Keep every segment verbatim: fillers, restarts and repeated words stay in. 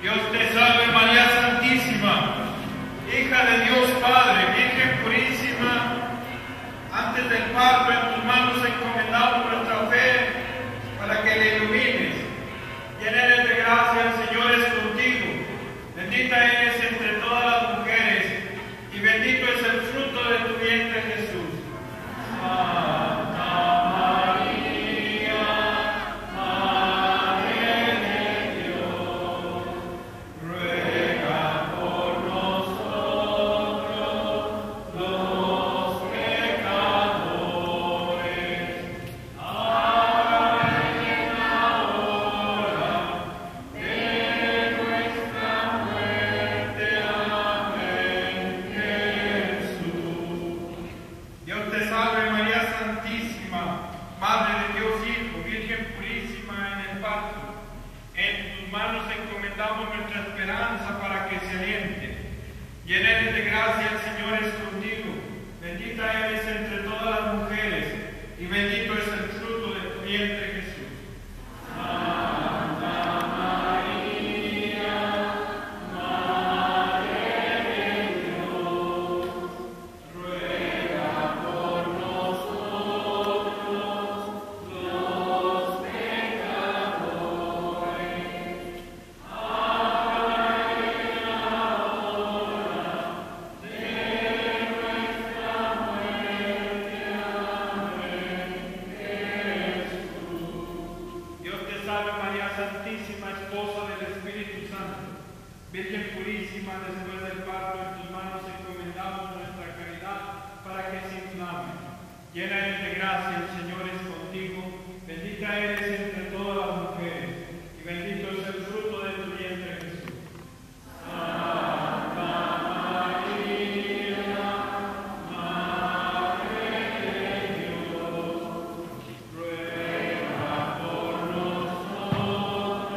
Dios te salve María Santísima, hija de Dios Padre, Virgen purísima. Antes del parto en tus manos encomendamos nuestra fe para que le ilumines. Llena eres de gracia, el Señor es contigo. Bendita eres entre todas las mujeres y bendito es el fruto de tu vientre Jesús. Santa María, Madre de Dios, ruega por nosotros los pecadores, ahora y en la hora de nuestra muerte. Amén. Jesús. Dios te salve María Santísima, Madre de Dios Hijo, Virgen purísima en el parto. En tus manos encomendamos nuestra esperanza para que se aliente. Llena eres de gracia, el Señor es contigo. Bendita eres entre todas las mujeres y bendito es el fruto de tu vientre Jesús. Santa María, Madre de Dios, ruega por nosotros los pecadores, ahora y en la hora de nuestra muerte. Amén. Jesús. Dios te salve María Santísima, esposa del Espíritu Santo, Virgen purísima. Después del parto en tus manos encomendamos nuestra caridad para que se inflame. Llena eres de gracia, el Señor es contigo. Bendita eres entre todas las mujeres y bendito es el fruto de tu vientre Jesús. Santa María, Madre de Dios, ruega por nosotros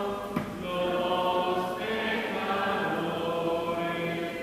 los pecadores,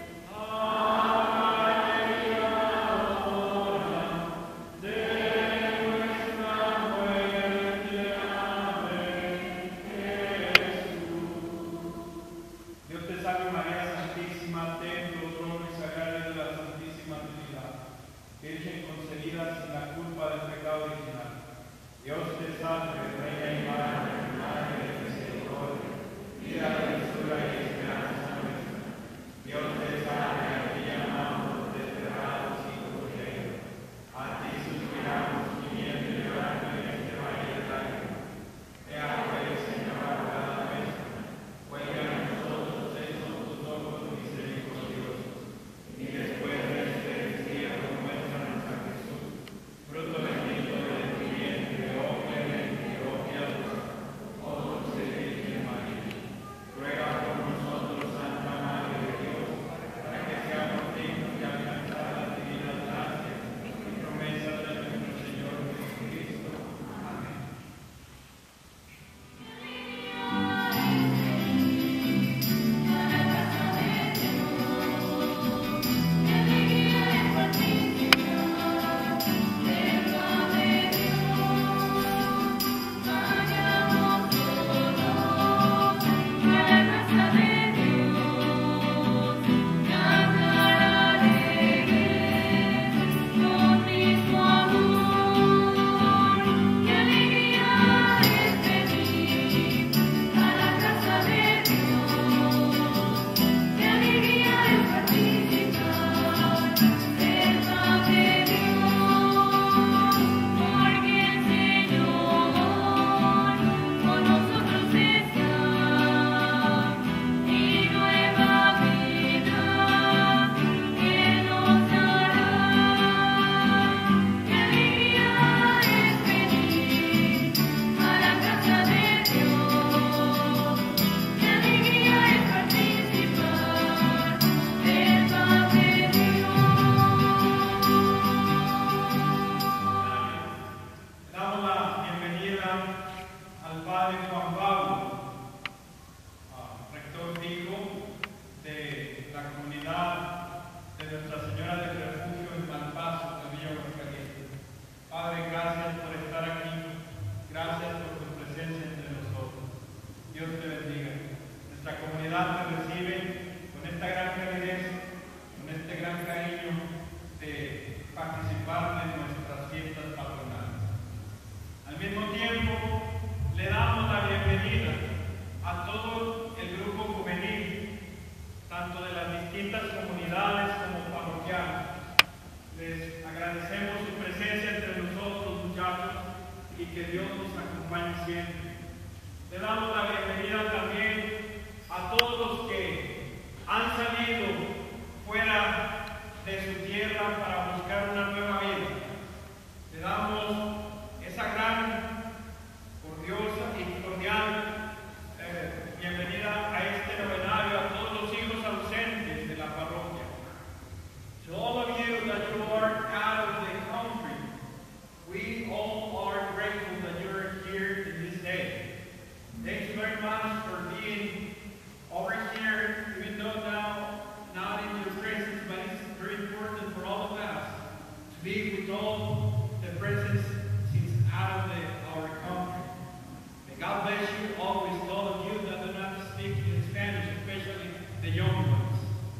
ahora y en la hora de nuestra muerte. Amén. Jesús. Dios te salve María Santísima, templo, trono y sagrario de la Santísima Trinidad, Virgen concebida sin la culpa del pecado original. Dios te salve, Reina y Madre, Madre de misericordia, vida, dulzura y esperanza nuestra. Dios te salve, a ti llamamos desterrados hijos de Eva. A ti suspiramos, gimiendo y llorando en este valle de lágrimas. Ea pues, Señora, abogada nuestra, vuelve a nosotros esos tus ojos misericordiosos, y después de este destierro muéstranos a Jesús, fruto bendito de tu vientre, oh clemente, oh piadosa, oh dulce Virgen María. Ruega por nosotros, Santa Madre de Dios, para que seamos dignos de alcanzar las divinas gracias y promesas de nuestro Señor Jesucristo. Amén. Damos la bienvenida al Padre Juan Pablo, ah, rector fijo de la comunidad de Nuestra Señora del Refugio en Malpaso, de Villa Aguascalientes. Padre, gracias por estar aquí, gracias por tu presencia entre nosotros. Dios te bendiga. Nuestra que Dios nos acompañe siempre. Le damos la bienvenida también a todos los que han salido fuera de su tierra para buscar una nueva vida. Le damos esa gran, cordial y cordial eh, bienvenida a este novenario a todos los hijos ausentes de la parroquia. To all of you that you are out of the country, we all are grateful that you are here in this day. Thank you very much for being over here, even though now not in your presence, but it's very important for all of us to be with all the presence since out of the, our country. May God bless you always, all of you that do not speak in Spanish, especially the young ones.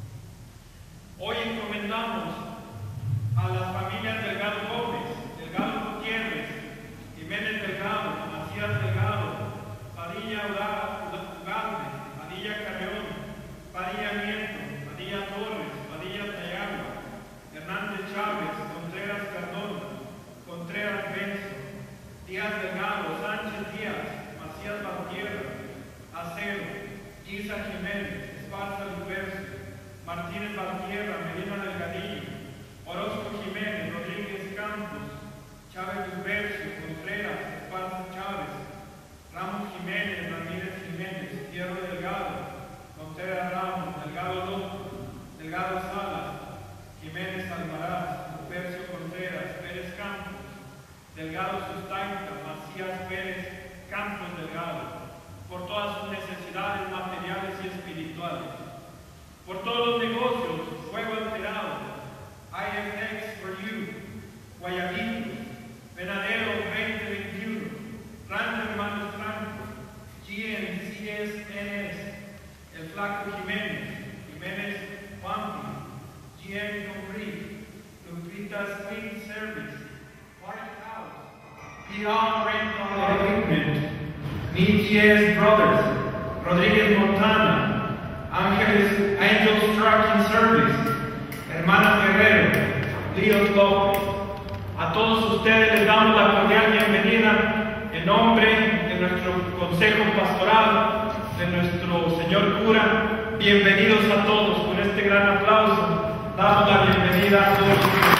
Hoy encomendamos a las familias Delgado Gómez, Delgado Gutiérrez, Jiménez Delgado, Macías Delgado, Padilla Ugalde, Padilla Carrión, Padilla Nieto, Padilla Torres, Padilla Tayagua, Hernández Chávez, Contreras Cardona, Contreras Benzo, Díaz Delgado, Sánchez Díaz, Macías Valtierra, Acero, Isa Jiménez, Esparza Lupercio, Martínez Valtierra, Medina Delgadillo, Orozco Jiménez, Rodríguez Campos, Chávez Lupercio, Contreras, Esparza Chávez, Ramos Jiménez, Ramírez Jiménez, Hierro Delgado, Contreras Ramos, Delgado Loco, Delgado Salas, Jiménez Almaraz, Lupercio Contreras, Pérez Campos, Delgado Sustaita, Macías Pérez, Campos Delgado, por todas sus necesidades materiales y espirituales, por todos los negocios, fuego alterado, I F X for you, Guayabitos, Venadero veinte veintiuno, Rancho Hermanos Franco, G N C S N S, El Flaco Jiménez, Jiménez Juanpi, G M Concrete, Lupita's Clean Service, Party House, Beyond Rental Equipment, N T S Brothers, Rodríguez Montana, Ángeles Angels Trucking Service, Hermanos Guerrero, Líos López. A todos ustedes les damos la cordial bienvenida en nombre de nuestro Consejo Pastoral, de nuestro señor cura. Bienvenidos a todos. Con este gran aplauso damos la bienvenida a todos ustedes.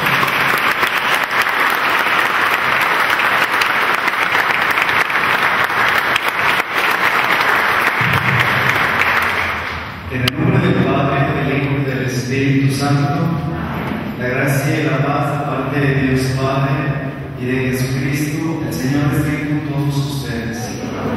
En el nombre del Padre, del Hijo y del Espíritu Santo, la gracia y la paz de parte de Dios Padre y de Jesucristo, el Señor esté con todos ustedes.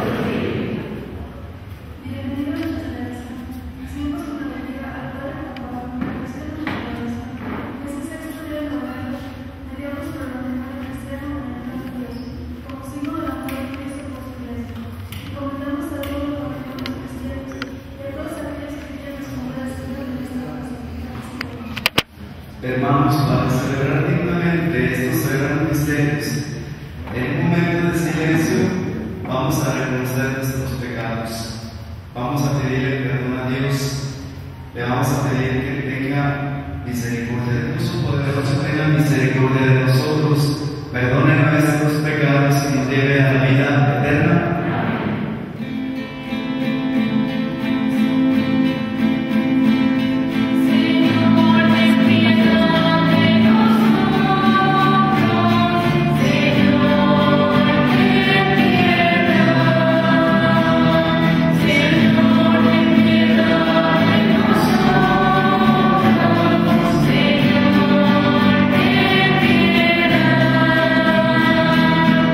Hermanos, para celebrar dignamente estos sagrados misterios, en un momento de silencio vamos a reconocer nuestros pecados. Vamos a pedirle perdón a Dios. Le vamos a pedir que tenga misericordia de Dios, su poderoso tenga misericordia de nosotros, perdone nuestros pecados y nos lleve a la vida eterna. Señor,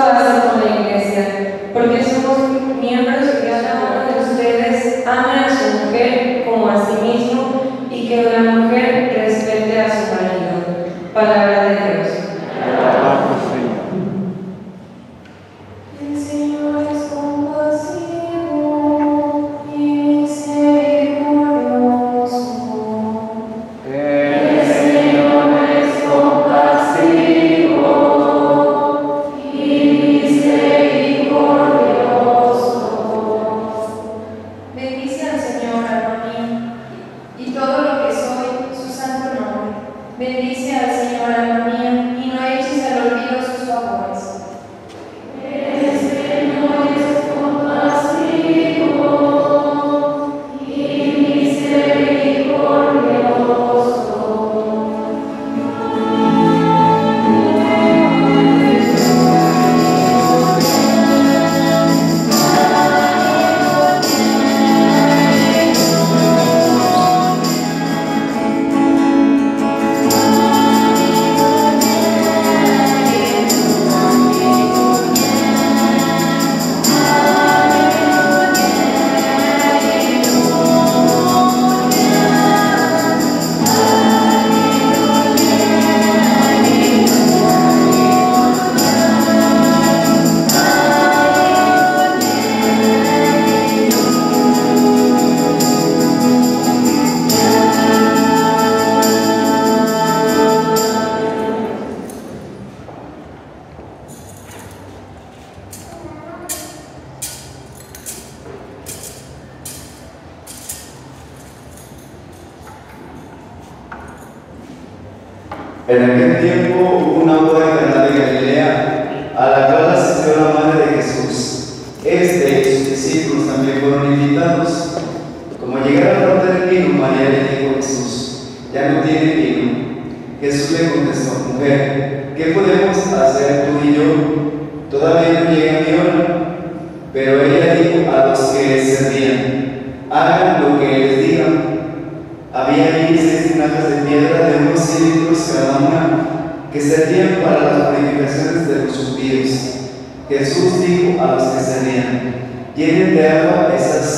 hace con la Iglesia, porque somos miembros y cada uno de ustedes ame a su mujer como a sí mismo y que la mujer respete a su marido. Palabra de Dios. El Señor es compasivo y misericordioso. El Señor es compasivo y misericordioso. Bendice al Señor, alma mía, y todo lo que soy, su santo nombre. Bendice al Señor, alma mía, y no eches al olvido sus favores. El Señor es compasivo y misericordioso. En aquel tiempo hubo una boda en Caná de Galilea, a la cual asistió la madre de Jesús. Este y sus discípulos también fueron invitados. Como llegaron a faltar el vino, María le dijo a Jesús: ya no tiene vino. Jesús le contestó: mujer, ¿qué podemos hacer tú y yo? Todavía no llega mi hora. Pero ella dijo a los que servían: hagan lo que les digan. Había allí seis tinajas de piedra de unos cien litros cada una, que servían para las purificaciones de los judíos. Jesús dijo a los que servían: llenen de agua esas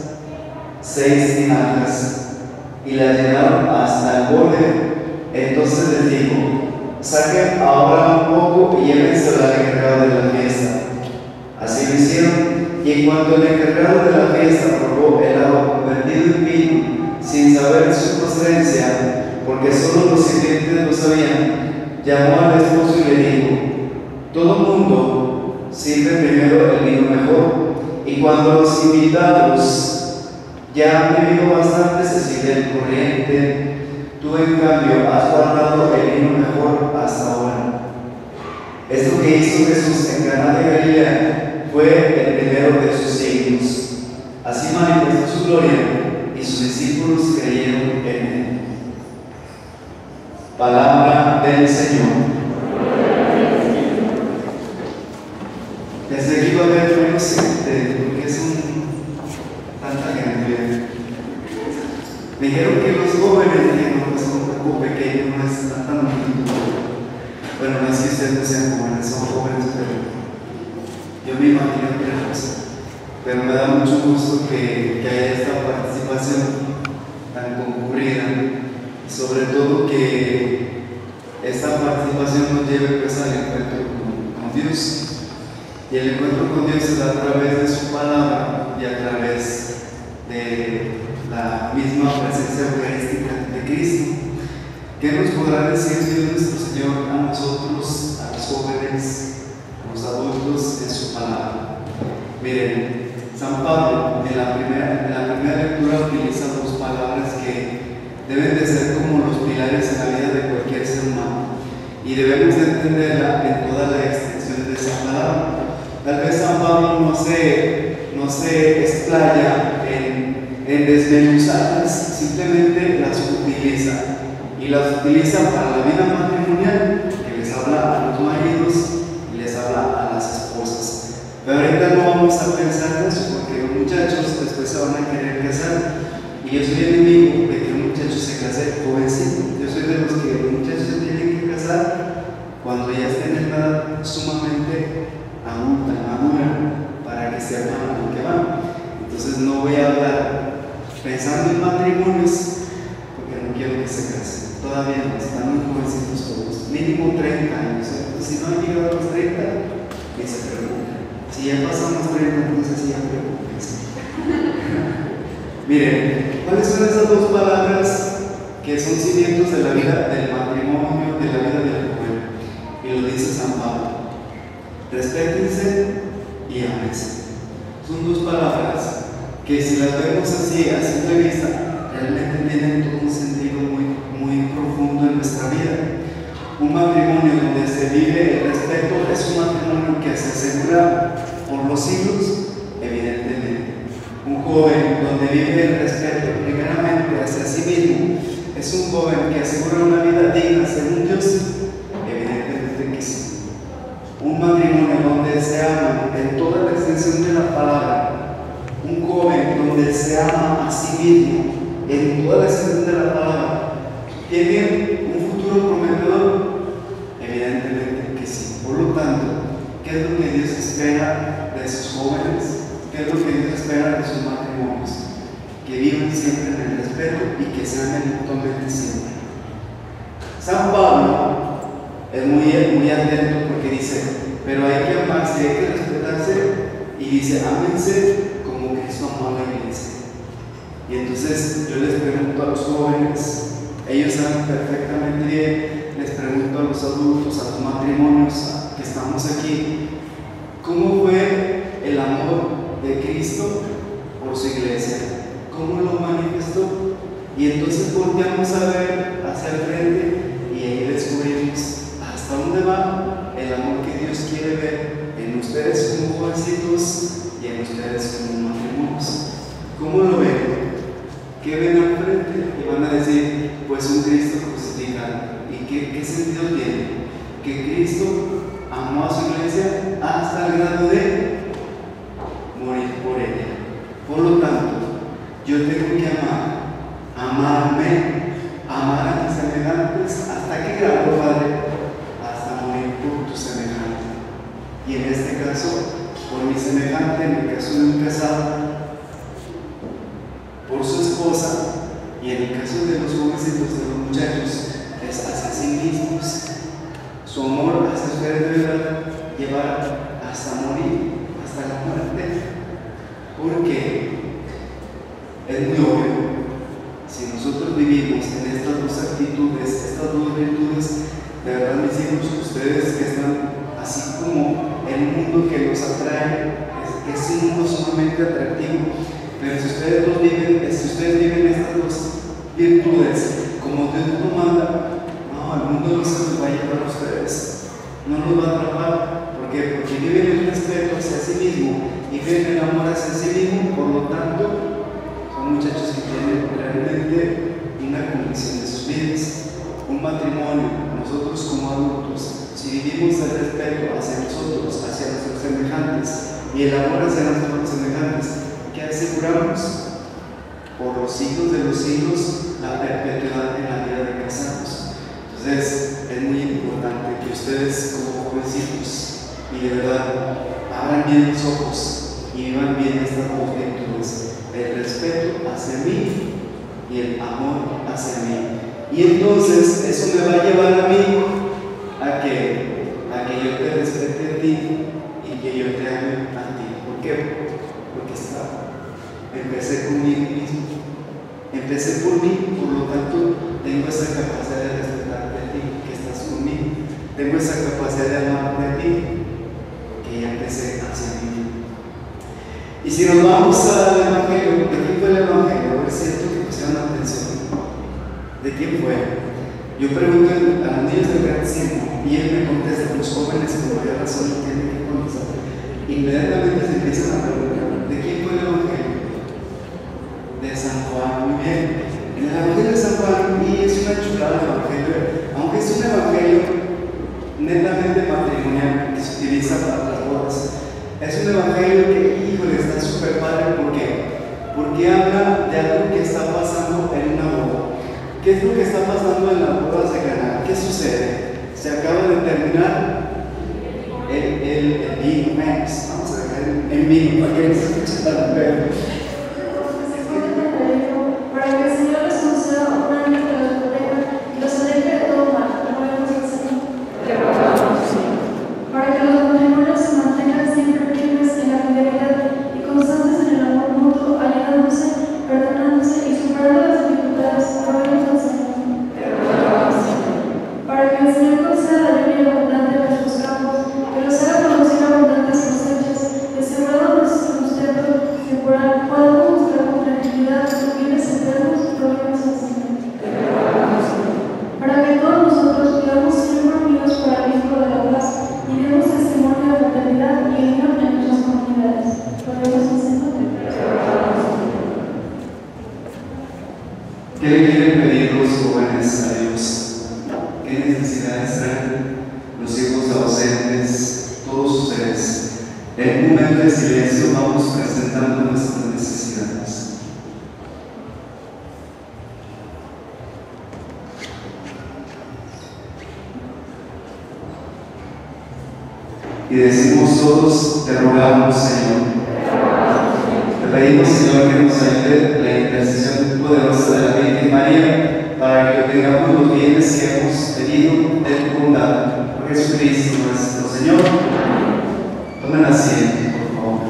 seis tinajas, y las llenaron hasta el borde. Entonces les dijo: saquen ahora un poco y llévense al encargado de la fiesta. Así lo hicieron, y en cuanto el encargado de la fiesta probó el agua convertido en vino, sin saber su procedencia, porque solo los sirvientes lo sabían, llamó al esposo y le dijo: todo mundo sirve primero el vino mejor, y cuando los invitados ya han bebido bastante, se sirve el corriente. Tú, en cambio, has guardado el vino mejor hasta ahora. Esto que hizo Jesús en Caná de Galilea fue el primero de sus signos. Así manifestó su gloria, y sus discípulos creyeron en él. Palabra del Señor. Desde aquí va a haber menos gente, porque es un tanta gente. Me dijeron que los jóvenes, que no son un poco pequeños, no es tanta multitud. Bueno, no es que ustedes no sean jóvenes, son jóvenes, pero yo me imagino que era cosa. Pero me da mucho gusto que, que haya esta participación tan concurrida, y sobre todo que esta participación nos lleve pues al encuentro con, con Dios. Y el encuentro con Dios es a través de su palabra y a través de la misma presencia eucarística de Cristo. ¿Qué nos podrá decir Dios nuestro Señor a nosotros, a los jóvenes, a los adultos en su palabra? Miren, San Pablo en la primera, en la primera lectura utiliza dos palabras que deben de ser como los pilares en la vida de cualquier ser humano, y debemos de entenderla en toda la extensión de esa palabra. Tal vez San Pablo no se, no se explaya en, en desmenuzarlas, simplemente las utiliza, y las utiliza para la vida matrimonial, que les habla a los maridos y les habla a las esposas. Pero ahorita no vamos a pensar en eso, porque los muchachos después se van a querer casar, y yo soy enemigo de que un muchacho se case jovencito. Yo soy de los que los muchachos se tienen que casar cuando ya estén en edad sumamente todavía no, están muy jovencitos todos, mínimo treinta años, ¿eh? Si no han llegado a los treinta, que se preocupen. Si ya pasamos treinta, entonces sí ya preocupense. Miren, ¿cuáles son esas dos palabras que son cimientos de la vida del matrimonio, de la vida del joven? Y lo dice San Pablo: respétense y ámense. Son dos palabras que, si las vemos así, a simple vista, realmente tienen todo un sentido muy, muy profundo en nuestra vida. Un matrimonio donde se vive el respeto es un matrimonio que se asegura por los siglos, evidentemente. Un joven donde vive el respeto primeramente hacia sí mismo es un joven que asegura una vida digna según Dios, evidentemente que sí. Un matrimonio donde se ama en toda la extensión de la palabra, un joven donde se ama a sí mismo en toda la extensión de la palabra, ¿tiene un futuro prometedor? Evidentemente que sí. Por lo tanto, ¿qué es lo que Dios espera de sus jóvenes? ¿Qué es lo que Dios espera de sus matrimonios? Que vivan siempre en el respeto y que se amen mutuamente siempre. San Pablo es muy, muy atento porque dice: pero hay que amarse, hay que respetarse, y dice: ámense como Cristo amó a la iglesia. Y entonces yo les pregunto a los jóvenes, ellos saben perfectamente bien, les pregunto a los adultos, a los matrimonios que estamos aquí, ¿cómo fue el amor de Cristo por su iglesia? ¿Cómo lo manifestó? Y entonces volteamos a ver hacia el frente y ahí descubrimos hasta dónde va el amor que Dios quiere ver en ustedes como jovencitos y en ustedes como matrimonios. ¿Cómo lo ven? ¿Qué ven al frente? Y van a decir: pues un Cristo crucificado. ¿Y qué, qué sentido tiene? Que Cristo amó a su iglesia hasta el grado de morir por ella. Por lo tanto, yo tengo que amar, amarme, amar a mis semejantes. ¿Hasta qué grado, Padre? Hasta morir por tu semejante. Y en este caso, por mi semejante, en el caso de un casado, por su esposa, y en el caso de los jovencitos, de los muchachos, es hacia sí mismos. Su amor hacia ustedes deberá llevar hasta morir, hasta la muerte, porque es muy obvio, si nosotros vivimos en estas dos actitudes, estas dos virtudes, de verdad, mis hijos, ustedes que están así como en un mundo que los atrae, es, es un mundo sumamente atractivo. Pero si ustedes, dos viven, si ustedes viven estas dos virtudes como Dios lo manda, no, el mundo no se los va a llevar a ustedes, no los va a atrapar. ¿Por qué? Porque viven el respeto hacia sí mismo y viven el amor hacia sí mismo. Por lo tanto, son muchachos que tienen realmente una condición de sus vidas. Un matrimonio, nosotros como adultos, si vivimos el respeto hacia nosotros, hacia nuestros semejantes, y el amor hacia nuestros semejantes, ¿qué aseguramos? Por los siglos de los siglos, la perpetuidad en la vida de casados. Entonces, es muy importante que ustedes, como jovencitos, y de verdad, abran bien los ojos y vivan bien estas dos virtudes: el respeto hacia mí y el amor hacia mí. Y entonces, eso me va a llevar a mí a que, a que yo te respete a ti y que yo te ame a ti. ¿Por qué? Porque está. Empecé conmigo mismo, empecé por mí, por lo tanto tengo esa capacidad de respetarte a ti, que estás conmigo, tengo esa capacidad de amarte a ti, que ya empecé hacia mí. Y si nos vamos al Evangelio, ¿de quién fue el Evangelio? Es cierto que pusieron atención. ¿De quién fue? Yo pregunto a los niños del catecismo y él me contesta: los jóvenes con mayor razón tienen que conocer. Inmediatamente se empiezan a preguntar: ¿de quién fue el Evangelio? De San Juan. Muy bien. En el Evangelio de San Juan, y es una chulada el Evangelio, aunque es un Evangelio netamente matrimonial que se utiliza para las bodas. Es un Evangelio que, híjole, está súper padre. ¿Por qué? Porque habla de algo que está pasando en una boda. ¿Qué es lo que está pasando en las bodas de Caná? ¿Qué sucede? Se acaba de terminar el, el, el vino, vamos a dejar en vino para que no se escuche tan feo. Para que el Señor les conceda un año de la pareja y los tiene necesidades traen los hijos ausentes, todos ustedes. En un momento de silencio vamos presentando nuestras necesidades. Y decimos todos, te rogamos, Señor. Te pedimos, Señor, que nos ayude la intercesión poderosa de la Virgen María para que obtengamos los bienes que hemos pedido de tu bondad. Por Jesucristo nuestro Señor. Tomen asiento, por favor.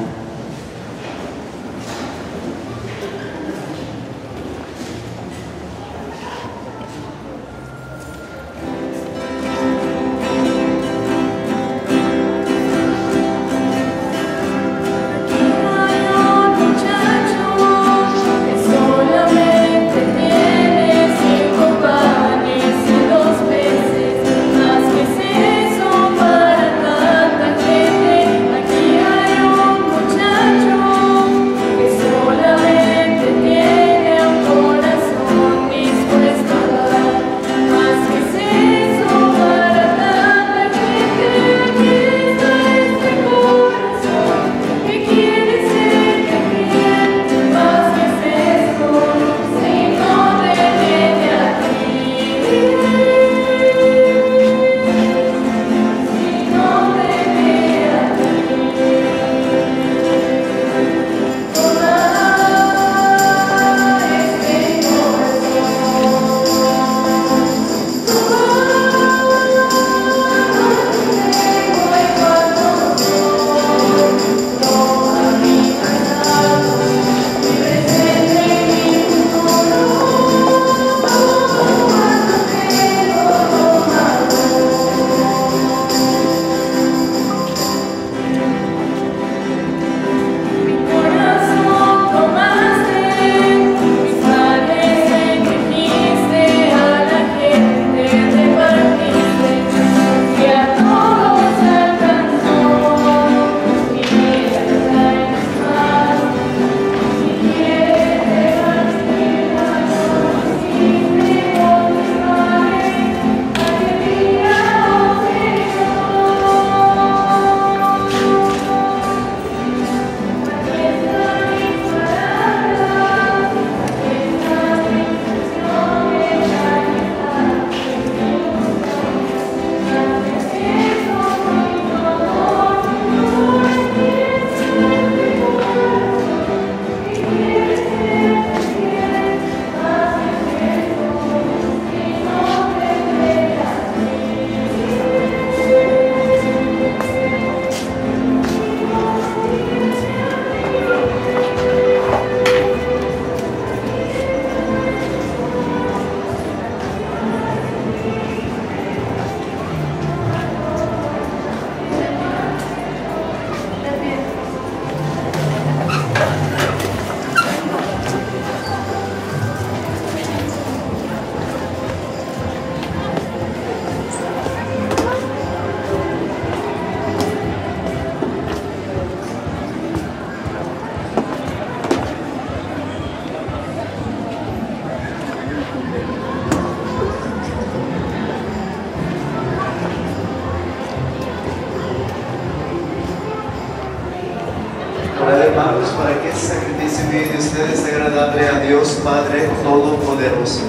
Hermanos, para que este sacrificio mío de ustedes sea agradable a Dios Padre Todopoderoso.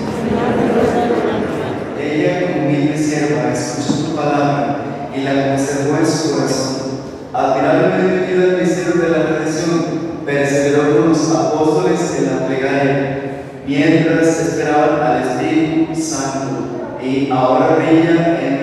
Ella, como humilde sierva, escuchó tu palabra y la conservó en su corazón. Admirablemente unida al misterio de la redención, perseveró con los apóstoles en la plegaria, mientras esperaban al Espíritu Santo, y ahora brilla en